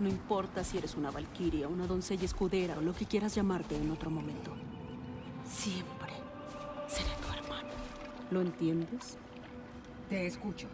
No importa si eres una valquiria, una doncella escudera o lo que quieras llamarte en otro momento. Siempre seré tu hermano. ¿Lo entiendes? Te escucho.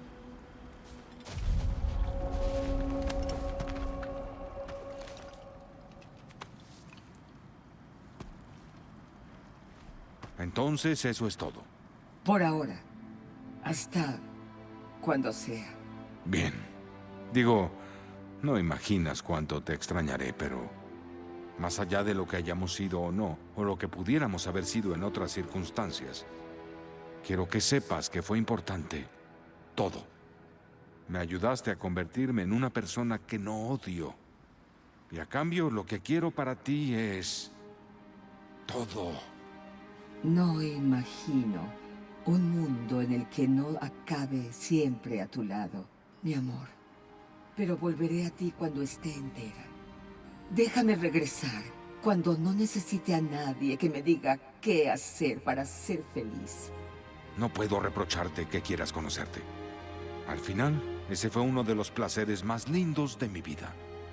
Entonces eso es todo. Por ahora. Hasta cuando sea. Bien. Digo, no imaginas cuánto te extrañaré, pero más allá de lo que hayamos sido o no, o lo que pudiéramos haber sido en otras circunstancias, quiero que sepas que fue importante todo. Me ayudaste a convertirme en una persona que no odio. Y a cambio, lo que quiero para ti es todo. No imagino un mundo en el que no acabe siempre a tu lado, mi amor. Pero volveré a ti cuando esté entera. Déjame regresar cuando no necesite a nadie que me diga qué hacer para ser feliz. No puedo reprocharte que quieras conocerte. Al final, ese fue uno de los placeres más lindos de mi vida.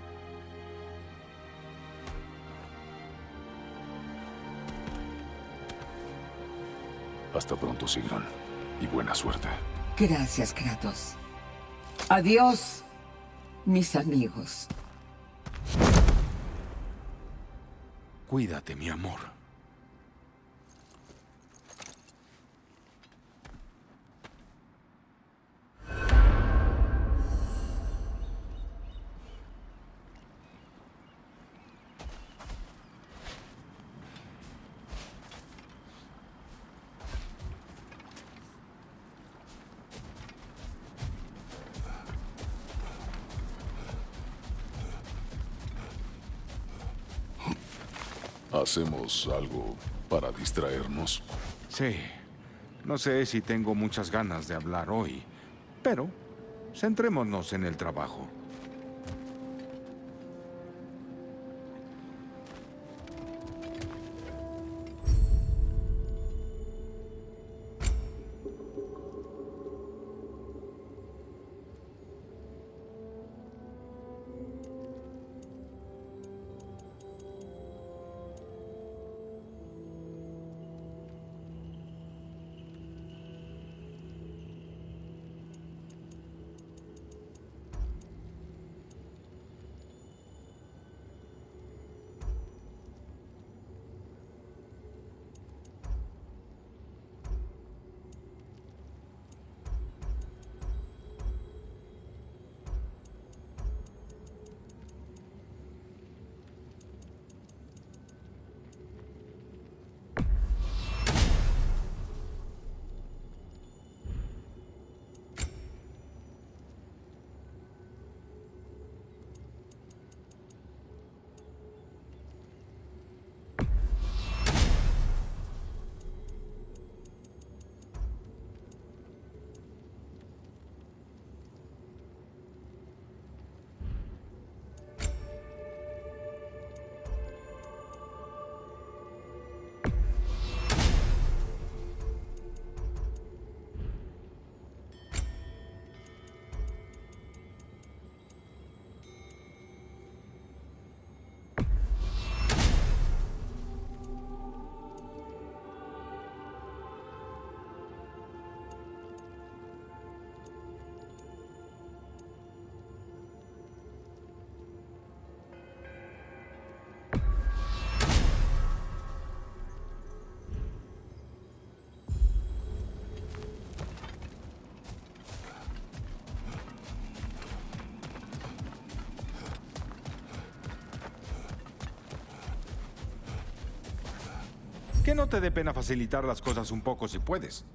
Hasta pronto, Sigrun. Y buena suerte. Gracias, Kratos. Adiós, mis amigos. Cuídate, mi amor. ¿Hacemos algo para distraernos? Sí. No sé si tengo muchas ganas de hablar hoy, pero centrémonos en el trabajo. Que no te dé pena facilitar las cosas un poco si puedes.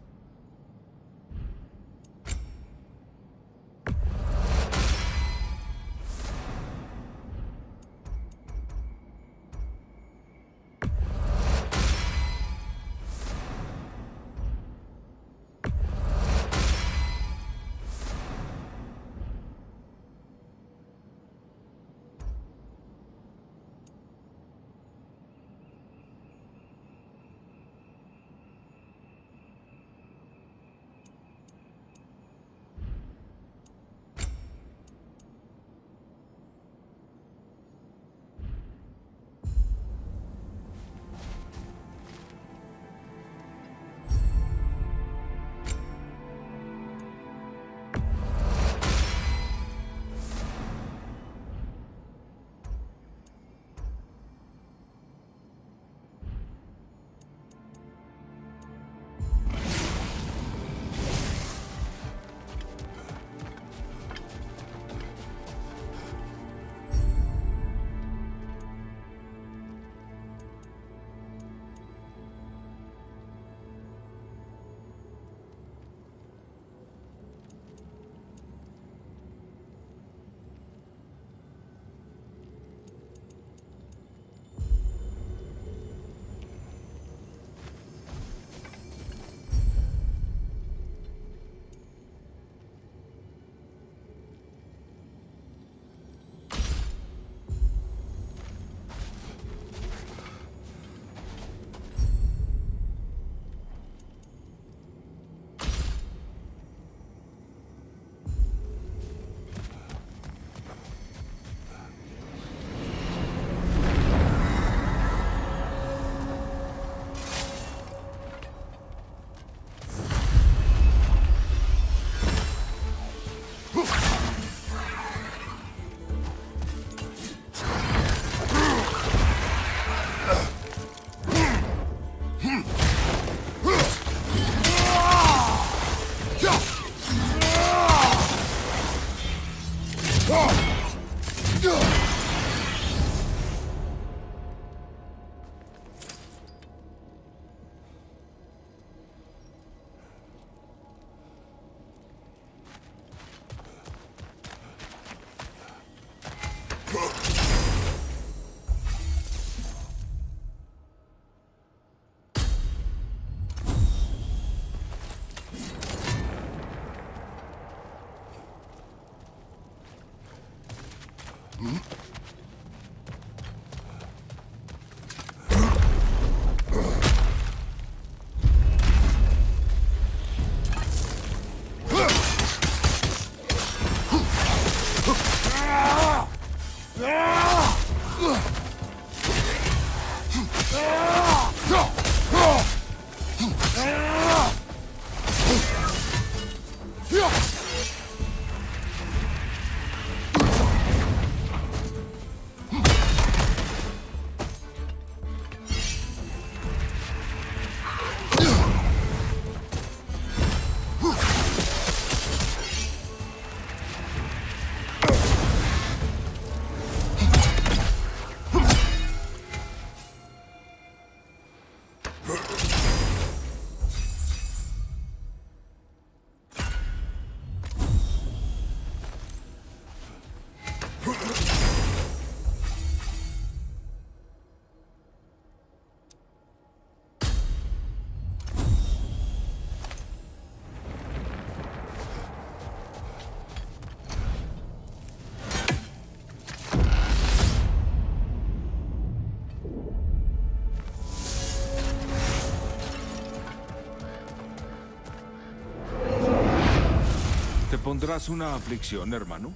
¿Te pondrás una aflicción, hermano?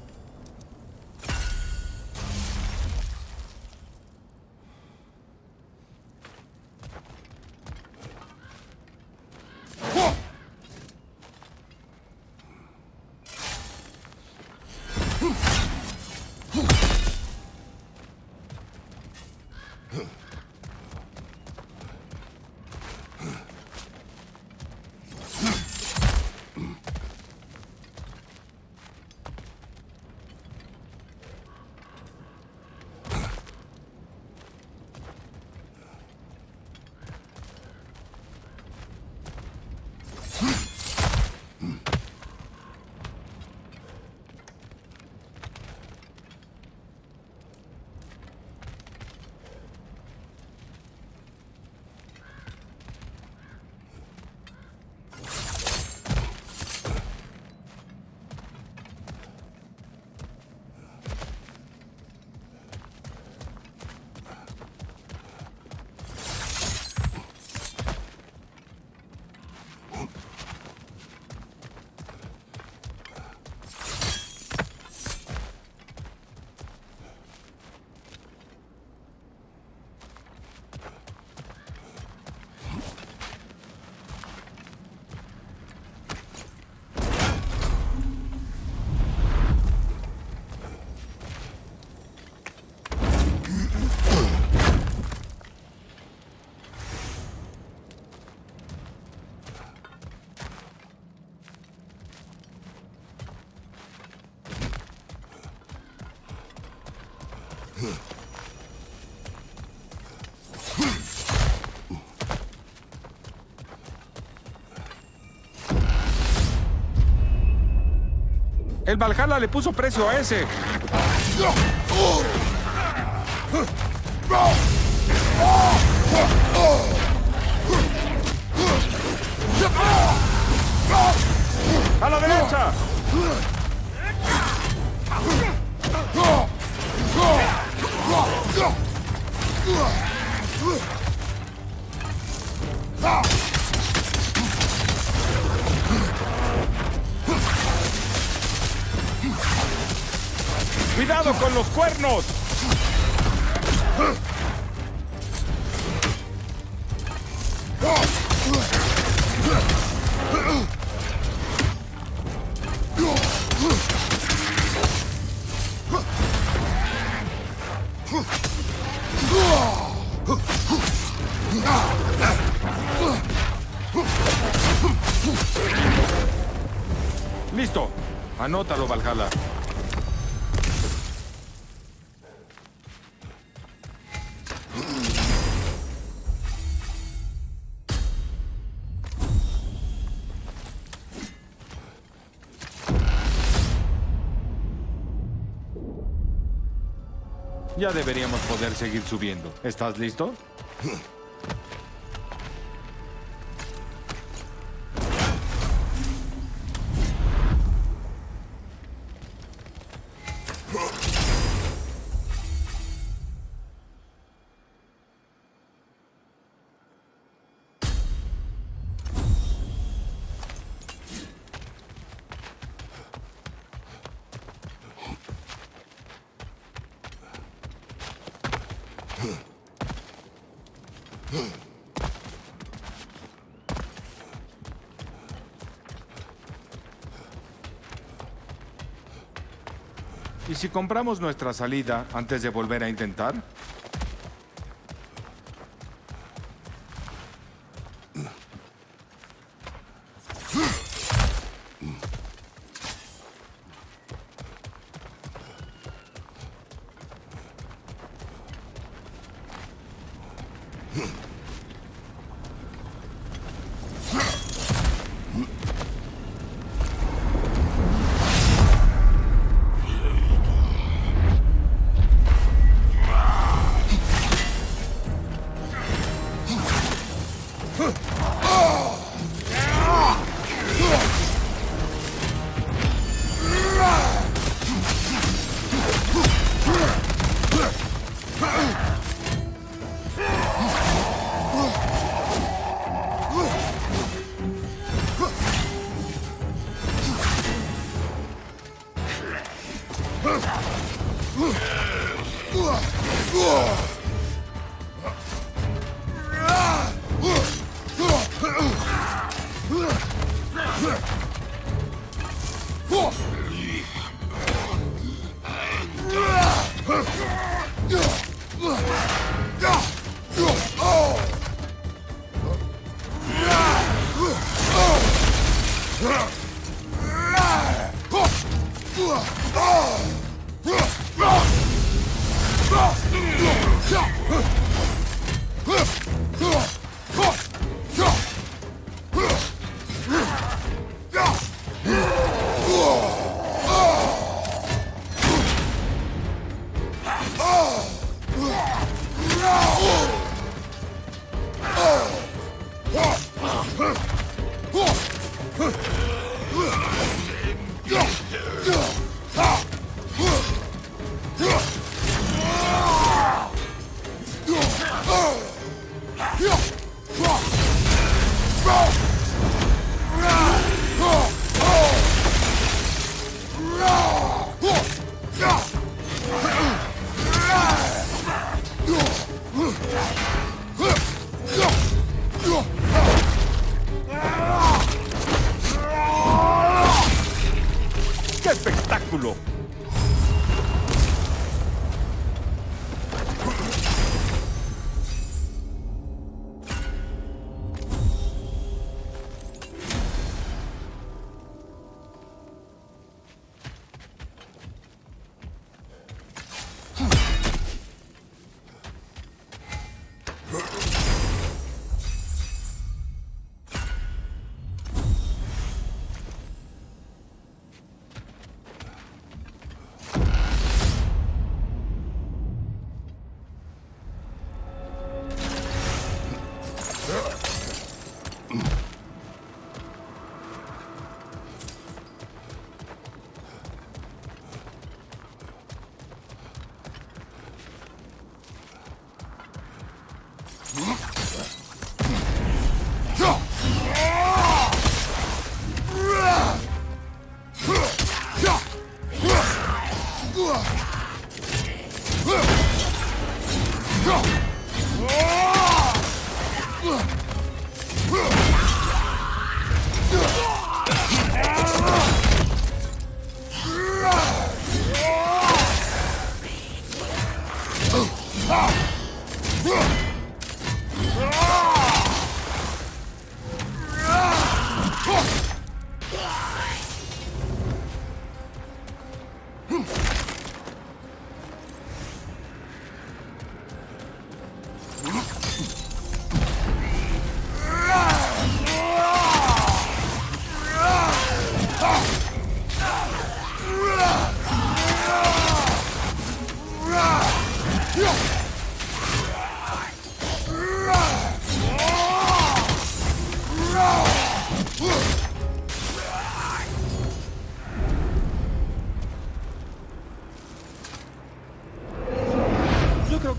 El Valhalla le puso precio a ese. ¡A la derecha! ¡Cuidado con los cuernos! Listo. Anótalo, Valhalla. Ya deberíamos poder seguir subiendo. ¿Estás listo? ¿Y si compramos nuestra salida antes de volver a intentar?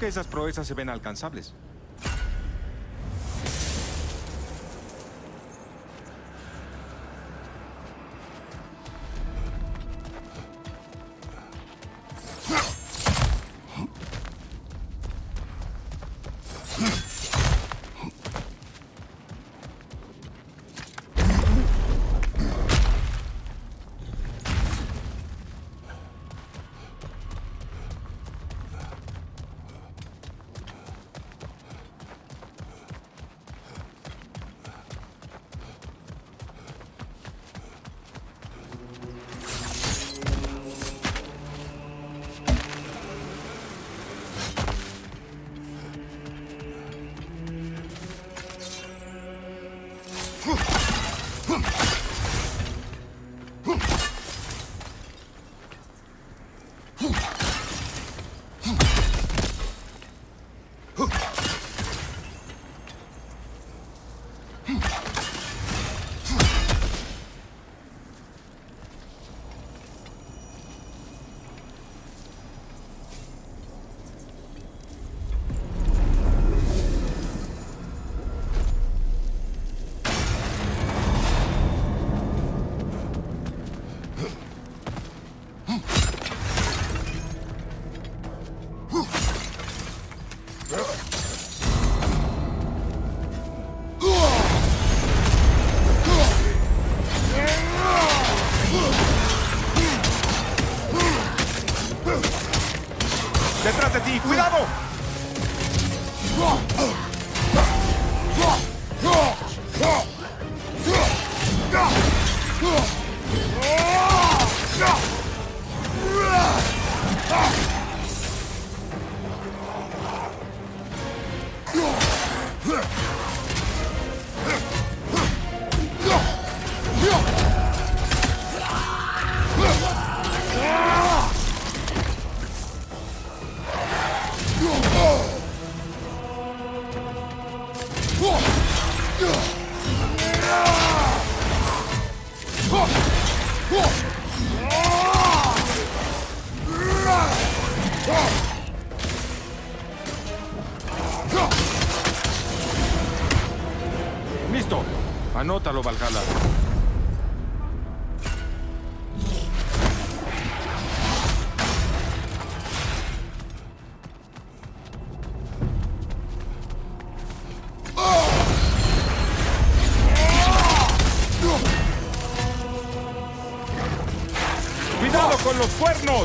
esas proezas se ven alcanzables. ¡Detrás de ti! ¡Cuidado! ¡Listo! Anótalo, Valhalla. ¡Cuidado con los cuernos!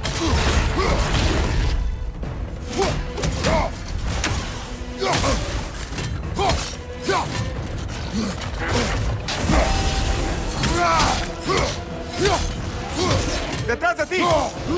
¡Detrás de ti!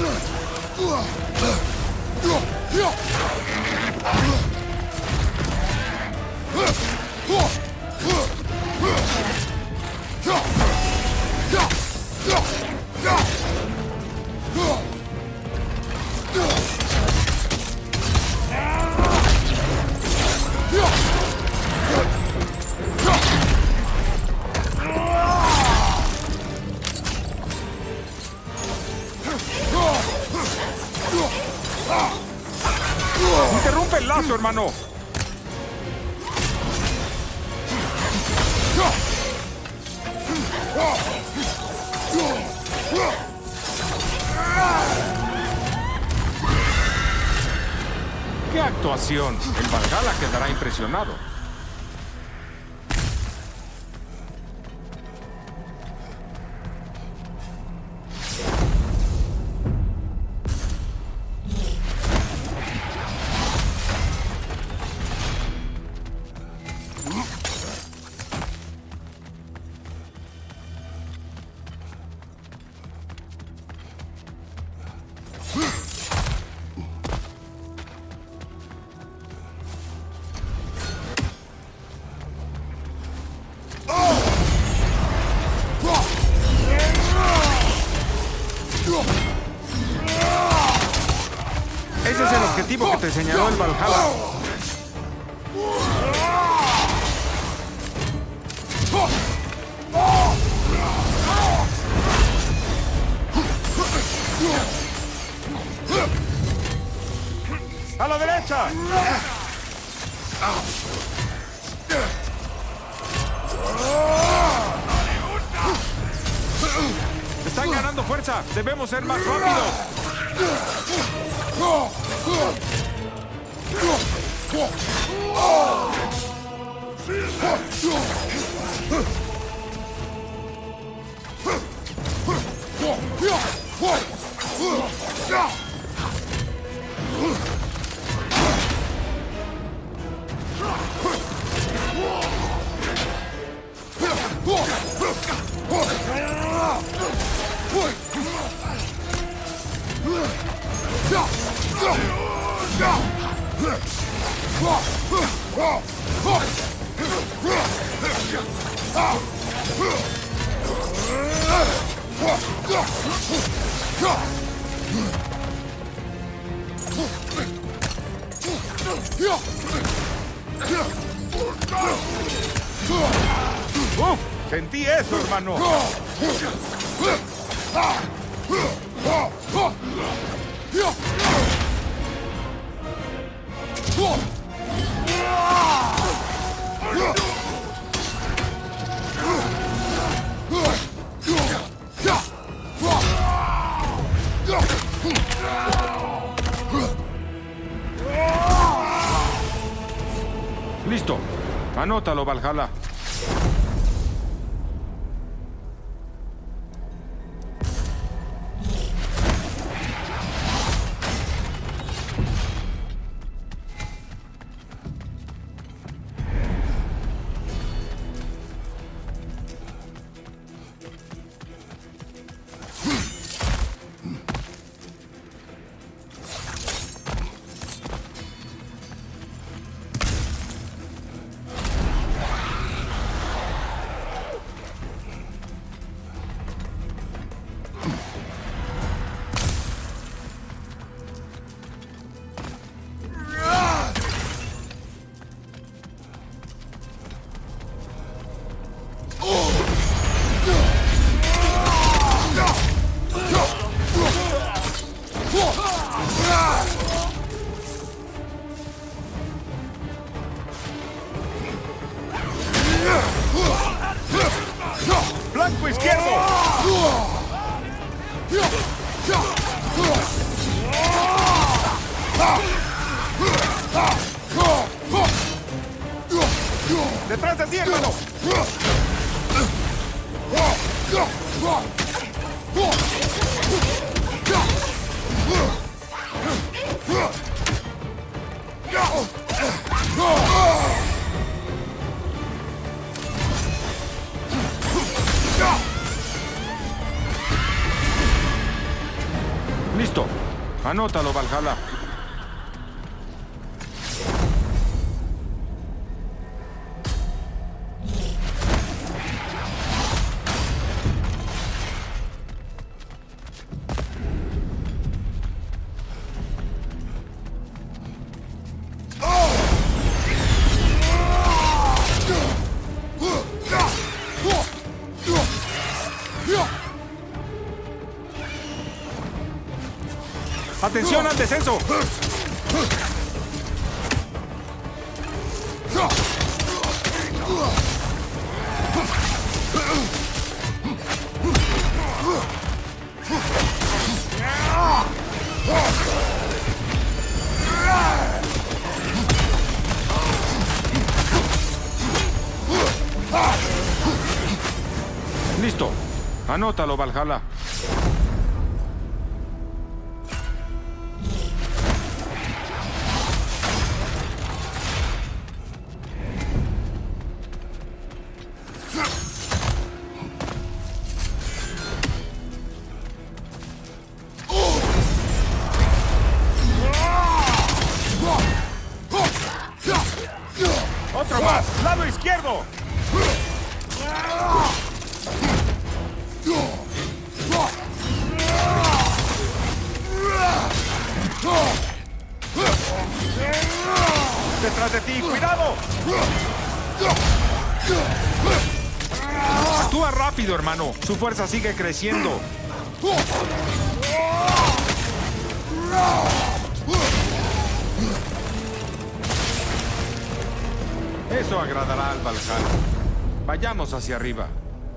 ¡Interrumpe el lazo, hermano! ¡Qué actuación! El Valhalla quedará impresionado. Ese es el objetivo que te señaló el Valhalla. ¡A la derecha! ¡Están ganando fuerza! ¡Debemos ser más rápidos! Sentí eso, hermano. Listo. Anótalo, Valhalla. ¡Flanco izquierdo! ¡Detrás de ti, hermano! Listo. Anótalo, Valhalla. ¡Atención al descenso! Listo. Anótalo, Valhalla. ¡Otro más! ¡Lado izquierdo! ¡Detrás de ti! ¡Cuidado! Actúa rápido, hermano. Su fuerza sigue creciendo. Eso agradará al Valhalla. Vayamos hacia arriba.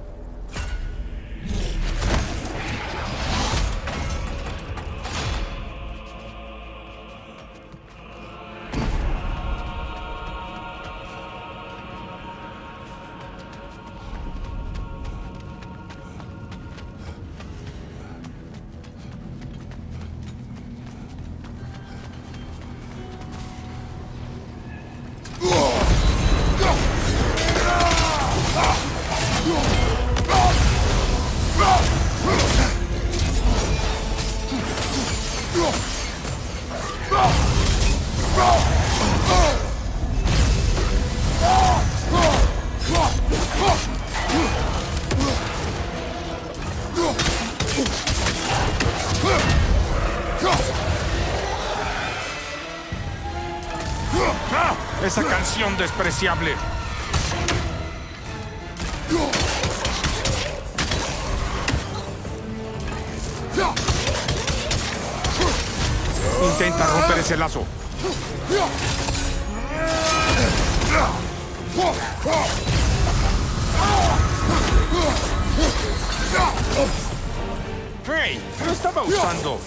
¡Esa canción despreciable! Intenta romper ese lazo. ¡Hey! ¡Lo estaba usando!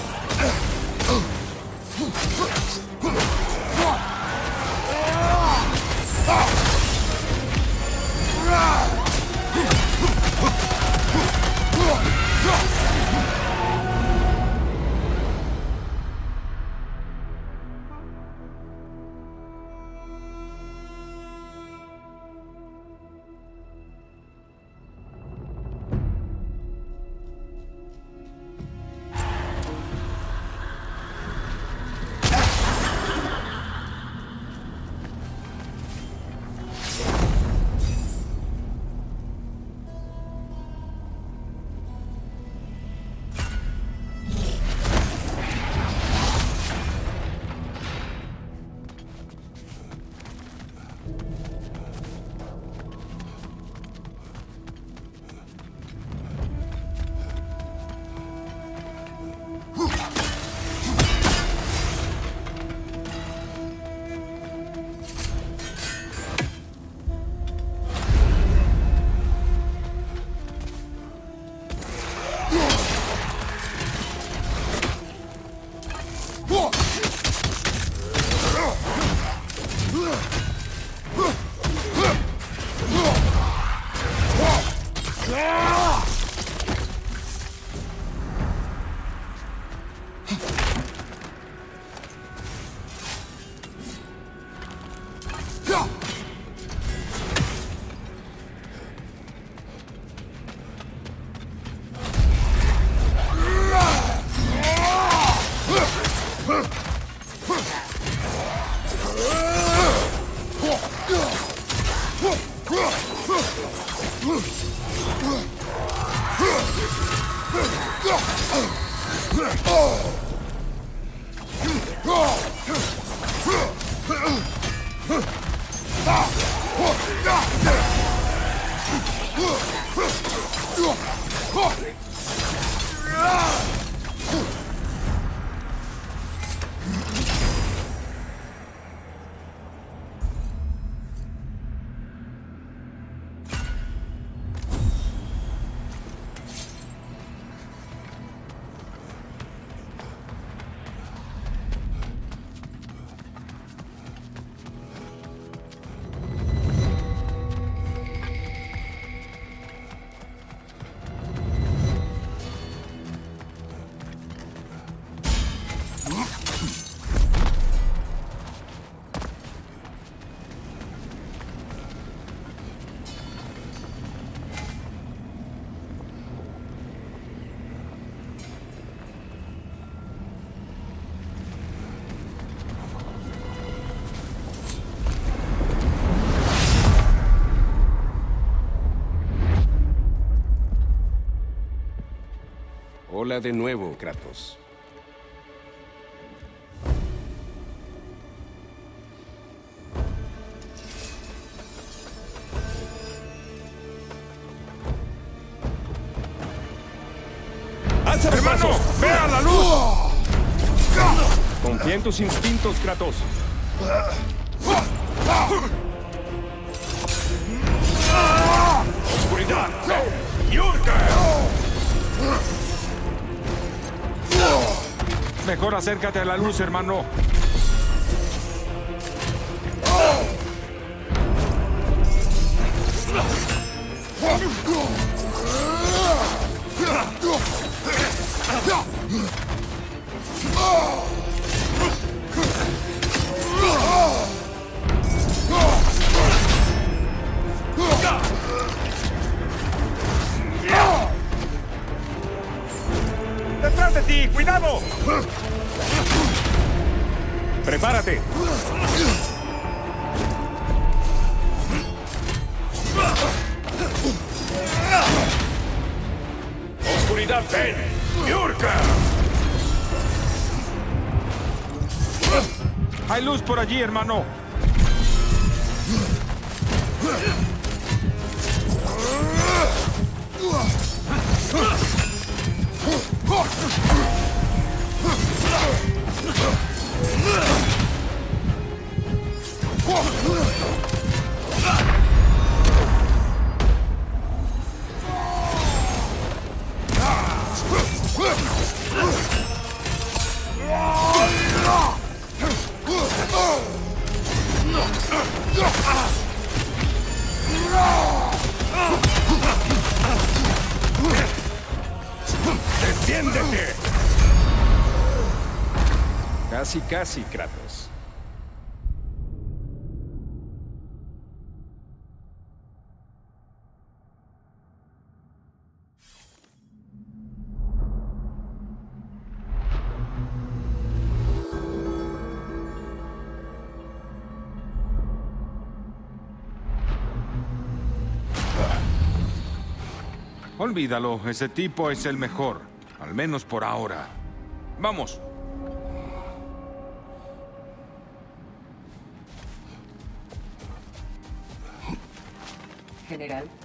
Hola de nuevo, Kratos. ¡Hermano! ¡Vea la luz! Confía en tus instintos, Kratos. Mejor acércate a la luz, hermano. ¡Detrás de ti! ¡Cuidado! ¡Prepárate! ¡Oscuridad, ven! ¡Yurka! Hay luz por allí, hermano. ¡Defiéndete! Casi, casi, Kratos. Olvídalo, ese tipo es el mejor. Al menos por ahora. ¡Vamos! General.